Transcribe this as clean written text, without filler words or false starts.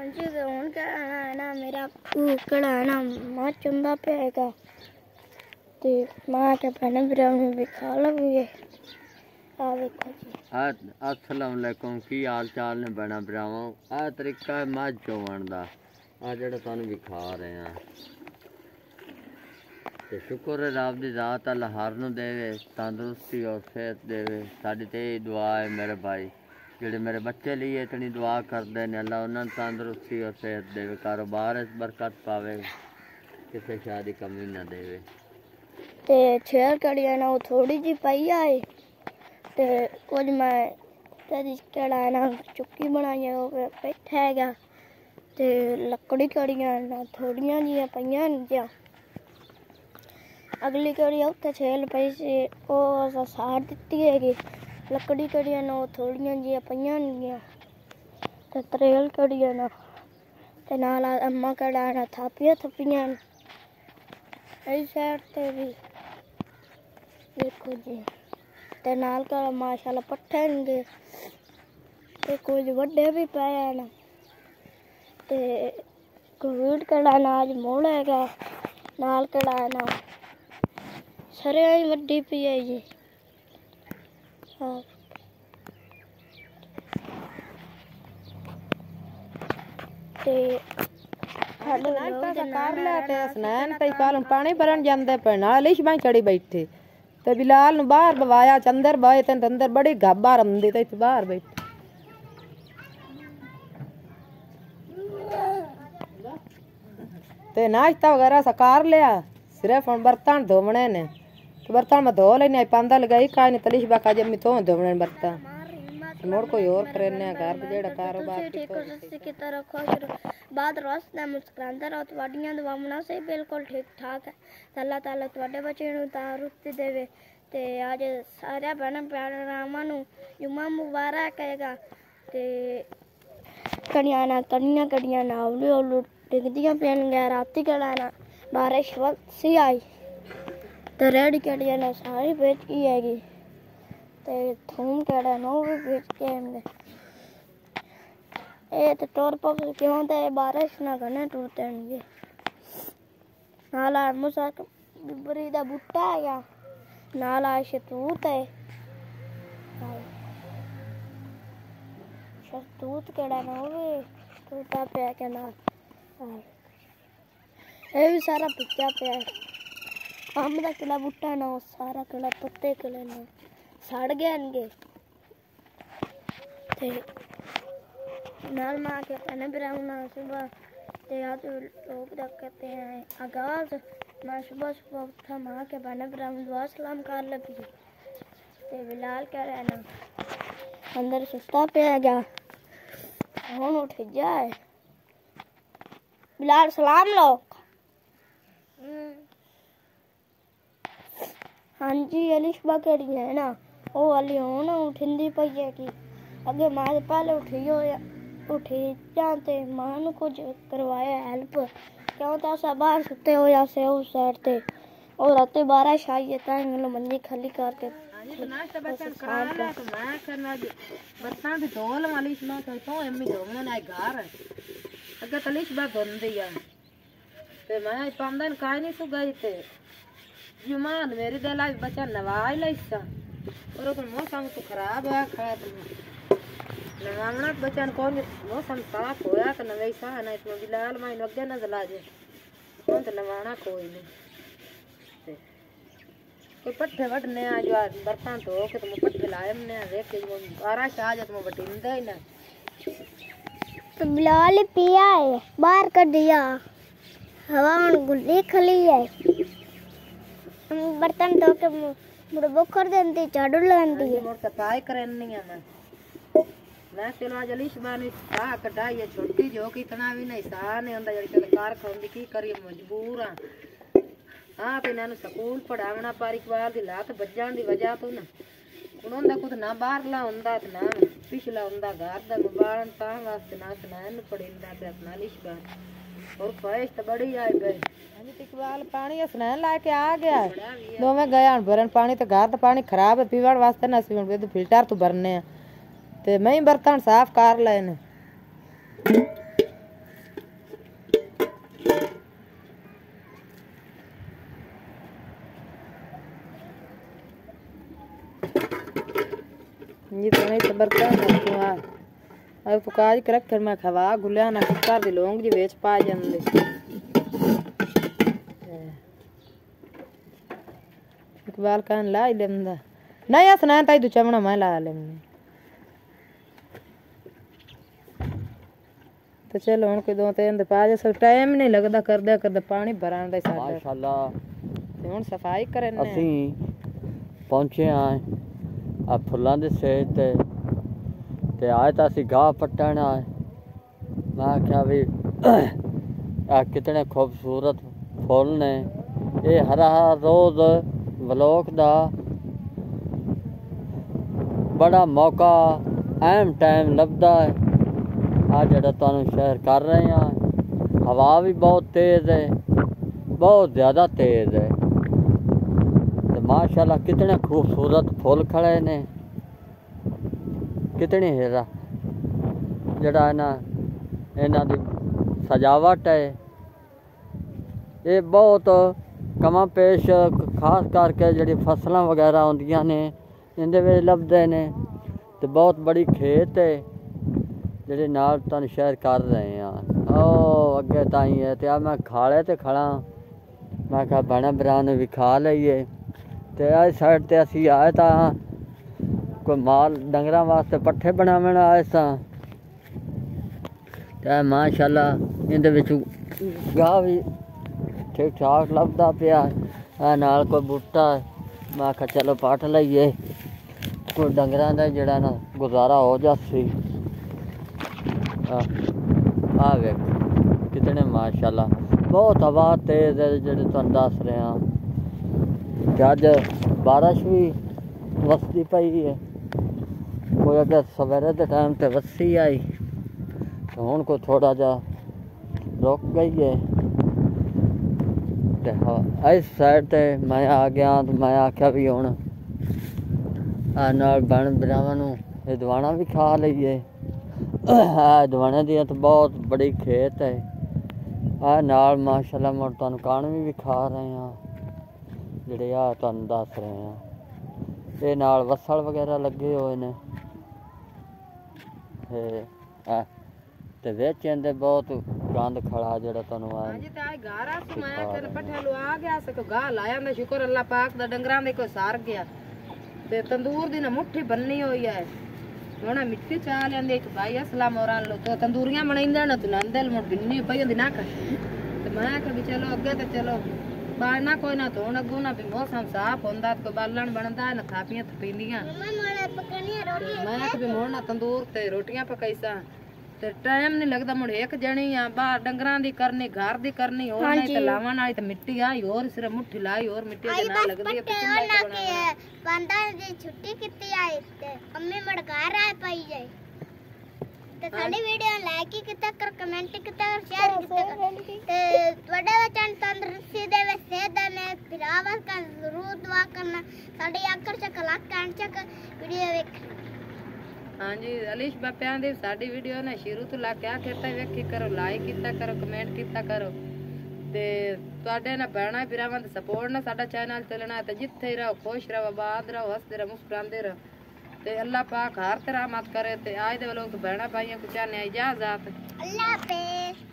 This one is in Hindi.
जी हूँ कहना है ना मेरा कड़ा है ना मां चुंदा पेगा ते मां के पहने ब्राउन भी खा लगे आ देखो जी अस्सलाम वालेकुम की हाल चाल ने बना ब्रावो आ तरीका है मझ चोवन दा आ जेड़ा तुहानू विखा रहे हैं ते शुक्र है रब दी जात अल्लाह हर नू देवे तंदुरुस्ती और सेहत देवे साडी ते दुआ है मेरे भाई जेडे मेरे बच्चे लिए इतनी दुआ करते हैं अल्लाह उन्होंने तंदुरुस्ती और सेहत देवे कारोबार बरकत पावे किसी शायद की कमी ना देवे ते छेर कड़िया ना वो थोड़ी जी पाई आए ते कुछ मैं तेरी कड़ा ना चुक्की बनाई है वो बैठा है ते लकड़ी कड़िया ना थोड़िया जी पाइया नहीं अगली कड़ी उत्थे छेल पई सी वो साड़ दिती है लकड़ी कड़िया ना थोड़िया जी पाइया नहीं ते त्रेल कड़िया ना ते नाल अम्मा कड़ा ना थापिया थपिया इस साइड ते भी देखो जी ते नाल का माशाल्लाह पट्ठे होंगे ते कुछ वड्डे भी पे ना ते कोविड कड़ा ना आज मोड़ है नाल कड़ा ना सरे वड्डी पी है जी हाँ पानी भरन जांदे पे नाल लिशबां चढ़ी बैठे ते बिलाल नु बाहर बवाया चंदर बाए ते अंदर बड़ी गाबा रंदी ते बाहर बैठे ते नाश्ता वगैरह सकार लिया सिर्फ हम बर्तन धोवने ने तो बर्तन में धो लेने पांदा लगाई काई ने तलिश बाका जम्मी तो धोवने बर्तन मोड़ कोई और करने घर जेड़ा कारोबार ठीक हो की तरह खुश बाद रोज मुस्कुरांदा रहो ਤੁਹਾਡੀਆਂ ਦੁਆਵਾਂ से बिल्कुल ठीक ठाक है अल्लाह ताला ਤੁਹਾਡੇ ਬੱਚੇ ਨੂੰ ਤੰਦਰੁਸਤੀ ਦੇਵੇ ਤੇ ਅੱਜ ਸਾਰੇ ਭੈਣ ਭਰਾਵਾਂ ਨੂੰ ਜੁਮਾ ਮੁਬਾਰਕ ਹੈਗਾ ਤੇ ਕਣੀਆਂ ਨਾ ਉਲੂ डिगदियां पेन गया राती कड़ा ना बारिश वक्त सी आई तो रेड कड़िया ना सारी बेच की हैगी ते थूम कड़ा नो भी बेच के हमने ए तो टोर पक क्यों ते बारिश ना घने टूटते हैं नाला मुसा बरी दा बूटा है नाला शतूत है शतूत कड़ा नो भी टूटा पे के ना ये भी सारा पिच्चा पे आम का किला बूटा ना सारा किला पत्ते किले ना सड़ गए इनके नाल माँ के पहने ब्राउना सुबह ते आज लोग कहते हैं आगाज मैं सुबह सुबह उठा माँ के पहने ब्राउन दुआ सलाम कर लगी ते बिलाल कह रहे ना अंदर सुस्ता पे आ गया हूँ उठ जाए बिलाल सलाम लो हाँ जी अलिशबा कड़ी है ना वो वाली हो ना उठिंदी पई है कि अगे मां पहले उठी जाते मां नु कुछ करवाया हेल्प क्यों तो सा बाहर सुते हो या से उस साइड ते और रात 12 आई है ता मंजी खाली करके नाश्ता बच्चन करा ले तो मैं करना बर्तन भी धोल वाली इसमें तो एम्मी धोने ना घर अगे तलिश बा गंदी है ते मैं पंदन काई नहीं सुगई ते जुमान मेरी दला बच्चा नवाई लइसा और को मौसम तो खराब है खाद नवाना बच्चन कौन मौसम साफ होया तो नवई सा ना इसमें बिलाल मैं अगे न जला जे कौन तो नवाना कोई नहीं कोई पट्ठे वटने आ जो बर्तन धो के तुम पट्ठे लाए हमने देख के 12 शाह जब तुम बटिंदा ही ना तो बिलाल पिया है बाहर कर दिया हवा में गुल्ली खली है बर्तन धो के मुड़ बुखर देंदी झाड़ू लगांदी है मोर सफाई करनी है मैं चलो आज अलिश बानी सा कटाई है छोटी जो कि इतना भी नहीं सा नहीं होंदा जड़ी कार खांदी की करी मजबूर हां पे नानु स्कूल पढ़ावना परिवार दी लात बज्जान दी वजह तो ना उन्होंने कुछ ना बाहर ला होंदा ते ना पिछला होंदा घर दा मोबाइल ता वास्ते ना सुनान पड़ेंदा ते अपना अलिश बान और ख्वाहिश तो बड़ी आई गई अभी टिकवाल पानी स्नान लाके आ गया दो में गया भरन पानी तो घर तो पानी खराब है पीवण वास्ते ना सी फिल्टर तो भरने ते मैं बर्तन साफ कर लेने ये तो नहीं सबर कर क्यों आ अब पकाज कर रख मैं खवा गुलिया ना कर दे लोंग जी बेच पा जंदे इकबाल कहन ला लेंदा नहीं असना ताई तू चमड़ा मैं ला लेंगे तो चलो हुन कोई दो तीन पा जा टाइम नहीं लगदा करदे पानी भरान दा साडा माशाअल्लाह ते हुन सफाई करने ਅਸੀਂ ਪਹੁੰਚੇ ਆਂ ਆ ਫੁੱਲਾਂ ਦੇ ਸੇਜ ਤੇ ਆਏ ਤਾਂ ਅਸੀਂ ਗਾਹ ਪੱਟਣ ਆਏ ਮੈਂ ਆਖਿਆ ਵੀ ਆ ਕਿਤਨੇ ਖੂਬਸੂਰਤ ਫੁੱਲ ਨੇ ਇਹ ਹਰਾ ਰੋਜ਼ ਵਲੋਕ ਦਾ ਬੜਾ ਮੌਕਾ ਅਹਿਮ ਟਾਈਮ ਲੱਭਦਾ ਹੈ ਆ ਜਿਹੜਾ ਤੁਹਾਨੂੰ ਸ਼ੇਅਰ ਕਰ ਰਹੇ ਹਾਂ ਹਵਾ ਵੀ ਬਹੁਤ ਤੇਜ਼ ਹੈ बहुत ज़्यादा तेज़ है तो माशाल्लाह कितने खूबसूरत फुल खड़े ने कितनी हेरा जड़ा है ना इन्हां दी सजावट है ये बहुत कमा पेश खास करके जड़ी फसलां वगैरह होंदियां ने इंदे विच लभदे ने तो बहुत बड़ी खेत है जेह्ड़े नाल तुहानूं शेयर कर रहे हैं ओ अगे ताईं है ते मैं खाले ते खड़ा मैं कहा भैन भरा भी खा लीए तो इस साइड ते असी आए तो कोई माल डंगर वास्ते पट्ठे बनावन आए सां ते माशाअल्लाह इहदे विच गाह भी ठीक ठाक लभदा पिया नाल कोई बूटा मैं आखा चलो पट लईए कोई डंगरां दा जिहड़ा ना गुजारा हो जासी आ वेख कितने माशाअल्लाह बहुत हवा तेज़ है जेह्ड़े तुहानूं दस रहे हैं कि अज बारिश भी वसदी पई है कोई अगर सवेरे के टाइम ते वसी आई तो हुण कोई थोड़ा जा रुक गई है ते इस साइड ते मैं आ गया तो मैं आख्या भी हुण नाल भैन भरावां नूं ये दवाणा भी खा लईए दवाणे दी तो बहुत बड़ी खेत है आ नाल माशाअल्लाह मुड़ तुहानूं कण भी खा रहे हैं जिहड़े आ तुहानूं दस रहे हैं ये नाल वसल वगैरह लगे हुए ने ते विच इहदे बहुत गंद खड़ा जिहड़ा तुहानूं आ अज ते आए घर आ मैं तेरे पट्ठे लो आ गया सको गाह लाया मैं शुक्र अल्लाह पाक दा डंगरां दे कोई सार गया ते तंदूर दी ना मुट्ठी बननी होई है हुण मिट्टी चा लेंदे एक भाई असलाम और लो तो तंदूरियां बनाइंदा ना तू नंदल मुड़ बिन्नी पई होंदी ना ते मैं आख्या भी चलो अगे ते चलो बालना कोई ना तो हुण अगू ना भी मौसम साफ होंदा कोई बालन बनदा ना थापियां थपींदियां मैं आख्या भी मुड़ ना तंदूर ते रोटियां पकाईसा ते टाइम नहीं लगदा मुड़ एक जणी आ बाहर डंगरां दी करनी घर दी करनी और नहीं ते लावन वाली ते मिट्टी आई और सिर्फ मुट्ठी लाई और मिट्टी दे ना लगदी है पंदा दी छुट्टी कित्ती आई ते अम्मी मड़ घर आ पाई जाए ते साडी वीडियो लाइक कित्ता कर कमेंट कित्ता कर शेयर कित्ता कर ते ਤੁਹਾਡੇ ਬੱਚਨ ਤੰਦਰੁਸਤੀ ਦੇ ਵਿੱਚ ਸਿਹਤ ਦੇ ਨੇ ਫਿਰਾਵਤ ਕਰ ਜ਼ਰੂਰ ਦੁਆ ਕਰਨਾ ਸਾਡੀ ਆਖਰ ਚ ਕਲਾਕ ਕਾਂਚ ਵੀਡੀਓ ਵੇਖ हाँ जी अलीश बापियां दी साडी वीडियो ने शुरू तो ला के आखिर तक वेखी करो लाइक कीता करो कमेंट कीता करो ते तुहाडे ना भैणां भरावां दा सपोर्ट ना साडा चैनल चलना है ते जिथे रहो खुश रहो आबाद रहो हंसदे रहो मुस्कुरांदे रहो ते अल्लाह पाक हर तरह मत करे ते आज दे लोग भैणां भाइयां को चाहने इजाजत अल्लाह हाफिज़।